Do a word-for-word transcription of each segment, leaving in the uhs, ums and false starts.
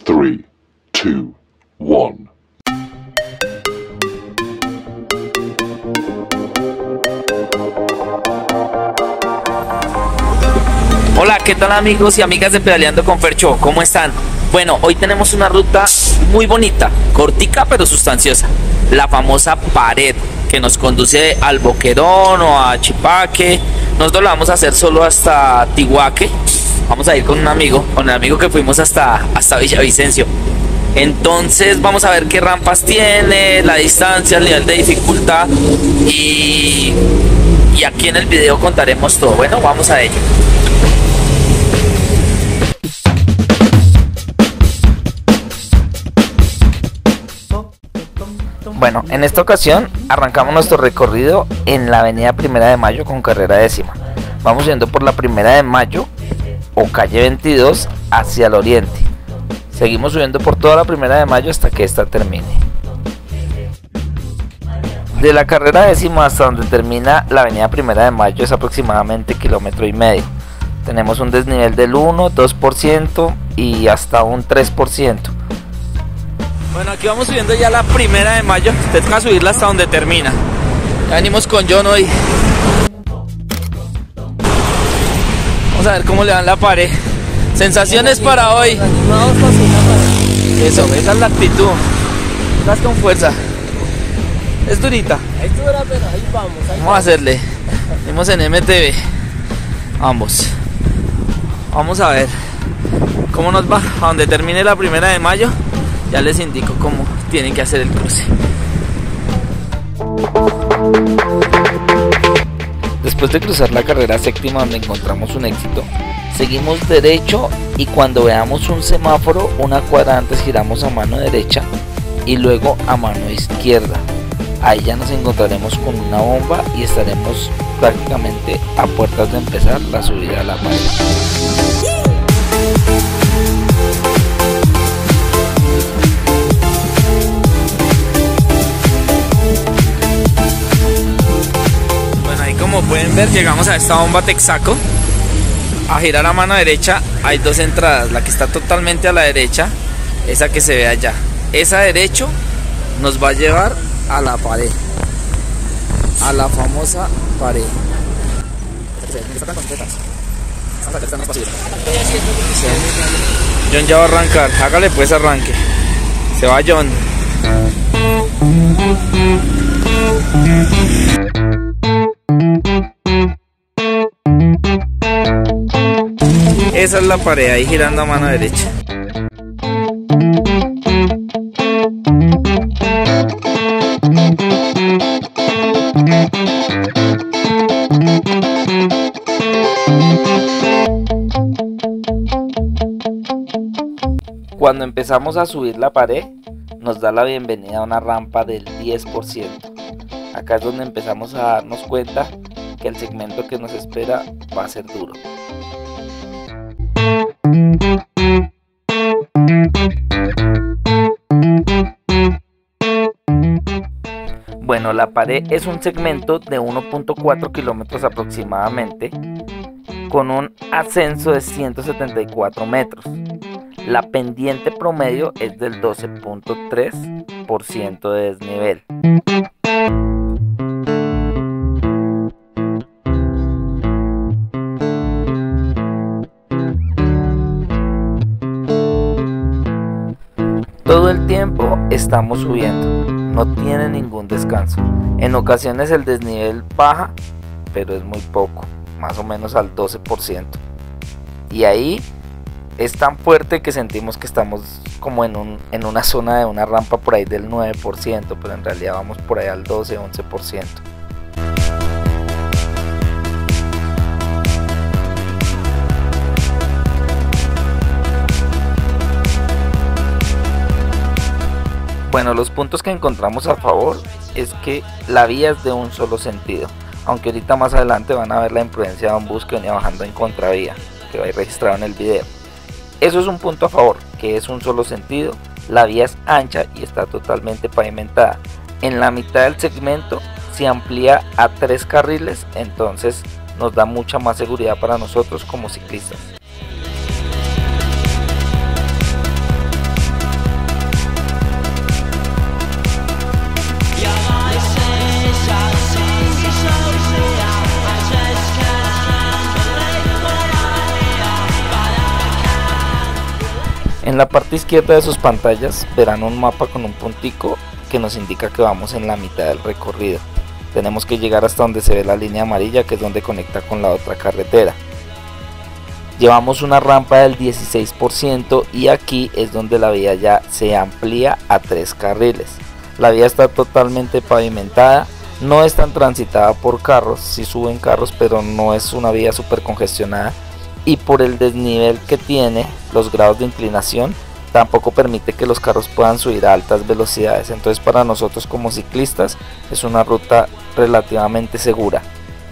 tres, dos, uno. Hola, ¿qué tal amigos y amigas de Pedaleando con Fercho? ¿Cómo están? Bueno, hoy tenemos una ruta muy bonita, cortica pero sustanciosa. La famosa pared que nos conduce al Boquerón o a Chipaque. Nosotros la vamos a hacer solo hasta Tiguaque. Vamos a ir con un amigo, con el amigo que fuimos hasta, hasta Villavicencio. Entonces vamos a ver qué rampas tiene, la distancia, el nivel de dificultad y, y aquí en el video contaremos todo. Bueno, vamos a ello. Bueno, en esta ocasión arrancamos nuestro recorrido en la avenida Primera de Mayo con carrera décima. Vamos yendo por la Primera de Mayo o calle veintidós hacia el oriente. Seguimos subiendo por toda la Primera de Mayo hasta que esta termine. De la carrera décima hasta donde termina la avenida Primera de Mayo es aproximadamente kilómetro y medio. Tenemos un desnivel del uno, dos por ciento y hasta un tres por ciento. Bueno, aquí vamos subiendo ya la Primera de Mayo. Te toca subirla hasta donde termina. Ya venimos con John hoy. Vamos a ver cómo le dan la pared. Sensaciones para hoy. Eso, esa es la actitud. Estás con fuerza. Es durita. Es dura, pero ahí vamos. Ahí vamos a hacerle. Venimos en M T V. Vamos. Vamos a ver cómo nos va. A donde termine la Primera de Mayo. Ya les indico cómo tienen que hacer el cruce. Después de cruzar la carrera séptima donde encontramos un éxito, seguimos derecho y cuando veamos un semáforo, una cuadra antes giramos a mano derecha y luego a mano izquierda. Ahí ya nos encontraremos con una bomba y estaremos prácticamente a puertas de empezar la subida a la pared. Como pueden ver, llegamos a esta bomba Texaco. A girar a mano derecha hay dos entradas, la que está totalmente a la derecha, esa que se ve allá. Esa derecho nos va a llevar a la pared, a la famosa pared. John ya va a arrancar, hágale pues arranque. Se va John. Esa es la pared, ahí girando a mano derecha. Cuando empezamos a subir la pared, nos da la bienvenida a una rampa del diez por ciento. Acá es donde empezamos a darnos cuenta que el segmento que nos espera va a ser duro. Bueno, la pared es un segmento de uno punto cuatro kilómetros aproximadamente, con un ascenso de ciento setenta y cuatro metros. La pendiente promedio es del doce punto tres por ciento de desnivel. Todo el tiempo estamos subiendo, no tiene ningún descanso. En ocasiones el desnivel baja, pero es muy poco, más o menos al doce por ciento. Y ahí es tan fuerte que sentimos que estamos como en, un, en una zona de una rampa por ahí del nueve por ciento, pero en realidad vamos por ahí al doce a once por ciento. Bueno, los puntos que encontramos a favor es que la vía es de un solo sentido, aunque ahorita más adelante van a ver la imprudencia de un bus que venía bajando en contravía, que va a ir registrado en el video. Eso es un punto a favor, que es un solo sentido, la vía es ancha y está totalmente pavimentada. En la mitad del segmento se amplía a tres carriles, entonces nos da mucha más seguridad para nosotros como ciclistas. En la parte izquierda de sus pantallas verán un mapa con un puntico que nos indica que vamos en la mitad del recorrido. Tenemos que llegar hasta donde se ve la línea amarilla, que es donde conecta con la otra carretera. Llevamos una rampa del dieciséis por ciento y aquí es donde la vía ya se amplía a tres carriles. La vía está totalmente pavimentada, no es tan transitada por carros, sí suben carros, pero no es una vía súper congestionada, y por el desnivel que tiene, los grados de inclinación, tampoco permite que los carros puedan subir a altas velocidades. Entonces para nosotros como ciclistas es una ruta relativamente segura.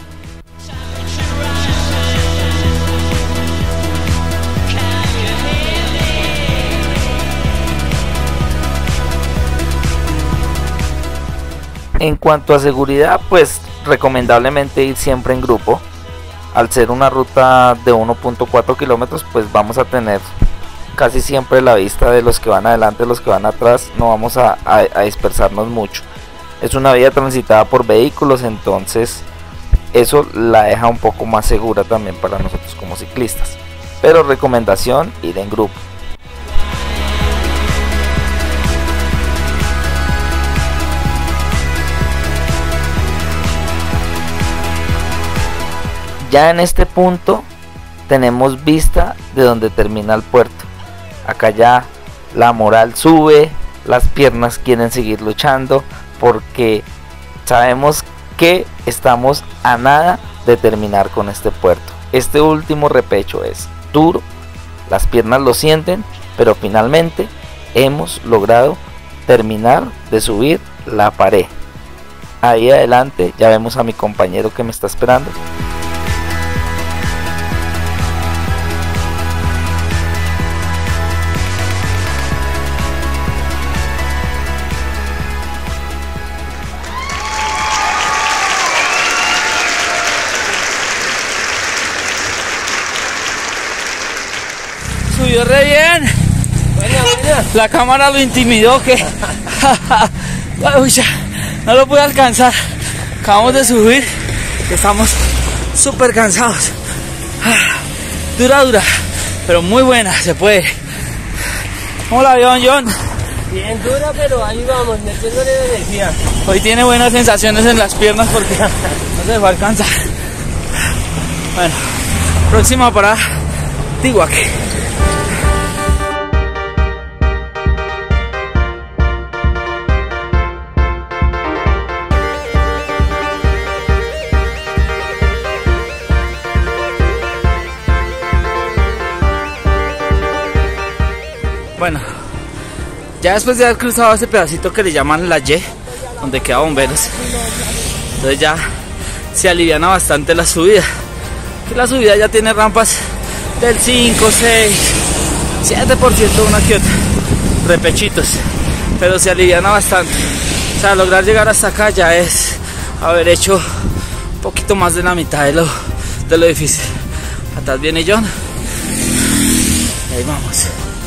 En cuanto a seguridad, pues recomendablemente ir siempre en grupo. Al ser una ruta de uno punto cuatro kilómetros, pues vamos a tener casi siempre la vista de los que van adelante, los que van atrás, no vamos a, a, a dispersarnos mucho. Es una vía transitada por vehículos, entonces eso la deja un poco más segura también para nosotros como ciclistas. Pero recomendación, ir en grupo. Ya en este punto tenemos vista de donde termina el puerto. Acá ya la moral sube, las piernas quieren seguir luchando porque sabemos que estamos a nada de terminar con este puerto. Este último repecho es duro, las piernas lo sienten, pero finalmente hemos logrado terminar de subir la pared. Ahí adelante ya vemos a mi compañero que me está esperando. Subió re bien. Buena, buena. La cámara lo intimidó que uy, ya, no lo pude alcanzar. Acabamos de subir, estamos súper cansados. Dura, dura, pero muy buena, se puede. ¿Cómo la vio, John? Bien dura, pero ahí vamos, metiéndole de energía. Hoy tiene buenas sensaciones en las piernas porque no se va a alcanzar. Bueno, próxima parada, Tiwak. Bueno, ya después de haber cruzado ese pedacito que le llaman la Y, donde queda Bomberos, entonces ya se aliviana bastante la subida. Que la subida ya tiene rampas del cinco, seis, siete por ciento una que otra, repechitos, pero se aliviana bastante. O sea, lograr llegar hasta acá ya es haber hecho un poquito más de la mitad de lo, de lo difícil. Atrás viene John, y ahí vamos.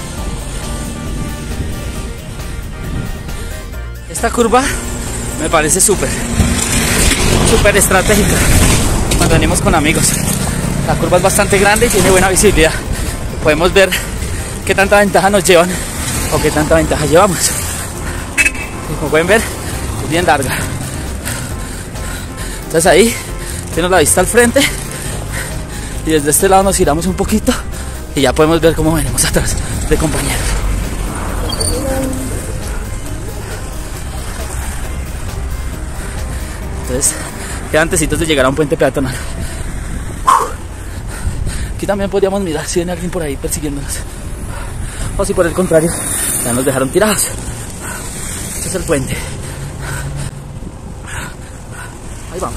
Esta curva me parece súper, súper estratégica cuando venimos con amigos. La curva es bastante grande y tiene buena visibilidad. Podemos ver qué tanta ventaja nos llevan o qué tanta ventaja llevamos. Y como pueden ver, es bien larga. Entonces ahí tenemos la vista al frente y desde este lado nos giramos un poquito y ya podemos ver cómo venimos atrás de compañeros. Entonces, quedan antecitos de llegar a un puente peatonal. Aquí también podríamos mirar si hay alguien por ahí persiguiéndonos. O si por el contrario, ya nos dejaron tirados. Este es el puente. Ahí vamos.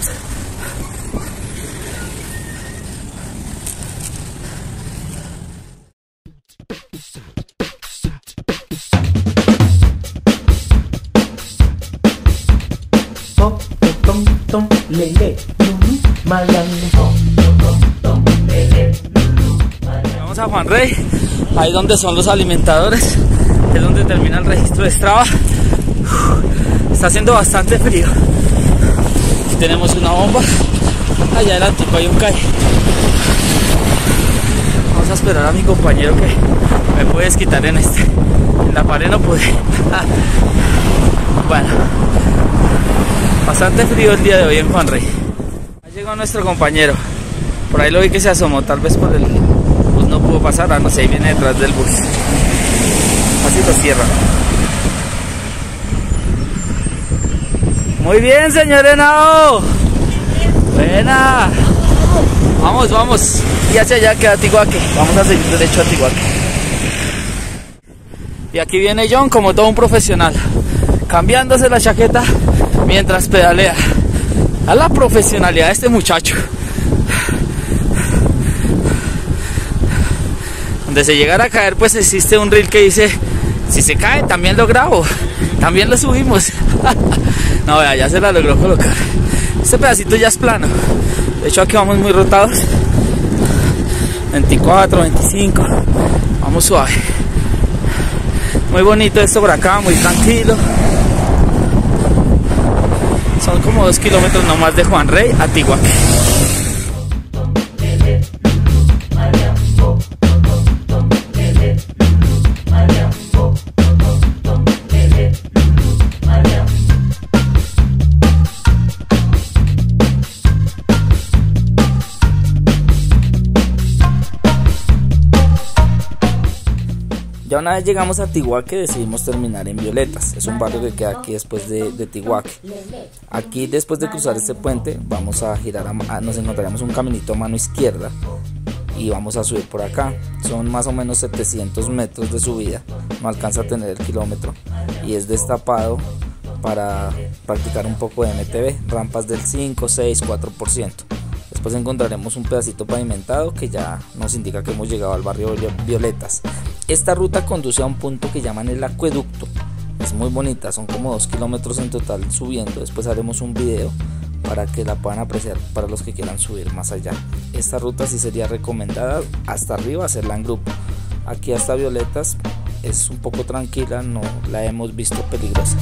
Vamos a Juan Rey, ahí donde son los alimentadores, es donde termina el registro de Strava. Está haciendo bastante frío. Aquí tenemos una bomba, allá adelante hay un calle. Vamos Vamos a esperar a mi compañero que me puede desquitar en este. En la pared no pude. Bueno, bastante frío el día de hoy en Juan Rey. Ha llegado nuestro compañero. Por ahí lo vi que se asomó, tal vez por el bus no pudo pasar. Ah, no sé, ahí viene detrás del bus. Así lo cierran. Muy bien, señor Henao. Buena. Vamos, vamos. Y hacia allá queda Tiguaque. Vamos a seguir derecho a Tiguaque. Y aquí viene John como todo un profesional, cambiándose la chaqueta mientras pedalea. A la profesionalidad de este muchacho. Donde se llegara a caer, pues existe un reel que dice: si se cae, también lo grabo, también lo subimos. No, vea, ya se la logró colocar. Este pedacito ya es plano. De hecho, aquí vamos muy rotados. veinticuatro, veinticinco. Vamos suave. Muy bonito esto por acá, muy tranquilo. Son como dos kilómetros nomás de Juan Rey a Tiguaque. Ya una vez llegamos a Tiguaque, decidimos terminar en Violetas. Es un barrio que queda aquí después de, de Tiguaque. Aquí, después de cruzar este puente, vamos a girar, a, a, nos encontraremos un caminito a mano izquierda y vamos a subir por acá. Son más o menos setecientos metros de subida, no alcanza a tener el kilómetro y es destapado para practicar un poco de M T B, rampas del cinco, seis, cuatro por ciento. Después encontraremos un pedacito pavimentado que ya nos indica que hemos llegado al barrio Violetas. Esta ruta conduce a un punto que llaman el acueducto. Es muy bonita, son como dos kilómetros en total subiendo. Después haremos un video para que la puedan apreciar para los que quieran subir más allá. Esta ruta sí sería recomendada hasta arriba hacerla en grupo. Aquí hasta Violetas es un poco tranquila, no la hemos visto peligrosa.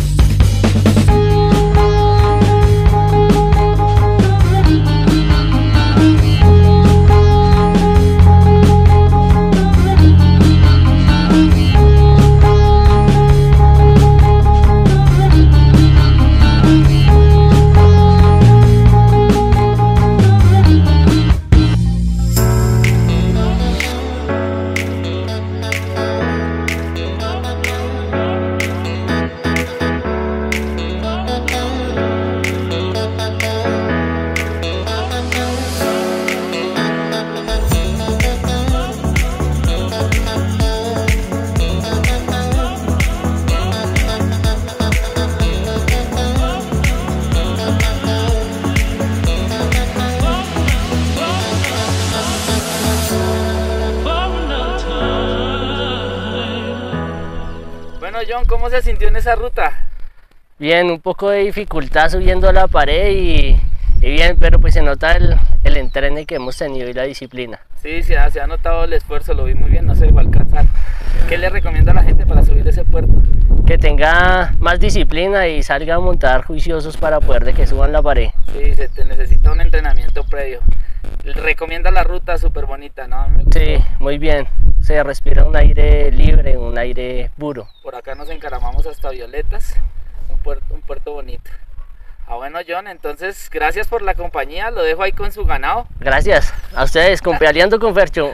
John, ¿cómo se sintió en esa ruta? Bien, un poco de dificultad subiendo la pared y, y bien, pero pues se nota el, el entreno que hemos tenido y la disciplina. Sí, se ha, se ha notado el esfuerzo, lo vi muy bien, no se dejó alcanzar. ¿Qué le recomienda a la gente para subir ese puerto? Que tenga más disciplina y salga a montar juiciosos para poder de que suban la pared. Sí, se te necesita un entrenamiento previo. Recomienda la ruta, súper bonita, ¿no? Sí, muy bien. Se respira un aire libre, un aire puro. Por acá nos encaramamos hasta Violetas, un puerto, un puerto bonito. Ah, bueno, John, entonces gracias por la compañía, lo dejo ahí con su ganado. Gracias a ustedes, con Pedaleando con Fercho.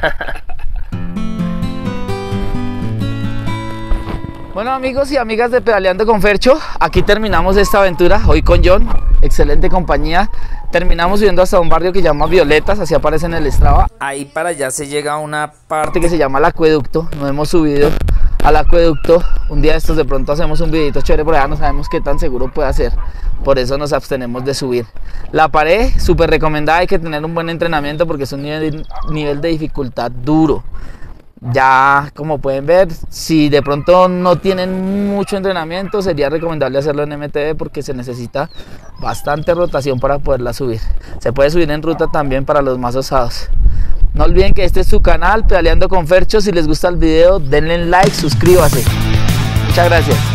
Bueno, amigos y amigas de Pedaleando con Fercho, aquí terminamos esta aventura, hoy con John, excelente compañía. Terminamos subiendo hasta un barrio que se llama Violetas, así aparece en el Strava. Ahí para allá se llega a una parte que se llama el acueducto, no hemos subido al acueducto. Un día de estos de pronto hacemos un videito chévere por allá, no sabemos qué tan seguro puede ser, por eso nos abstenemos de subir. La pared, súper recomendada, hay que tener un buen entrenamiento porque es un nivel, nivel de dificultad duro. Ya como pueden ver, si de pronto no tienen mucho entrenamiento, sería recomendable hacerlo en M T B porque se necesita bastante rotación para poderla subir. Se puede subir en ruta también para los más osados. No olviden que este es su canal, Pedaleando con Fercho. Si les gusta el video, denle like, suscríbase. Muchas gracias.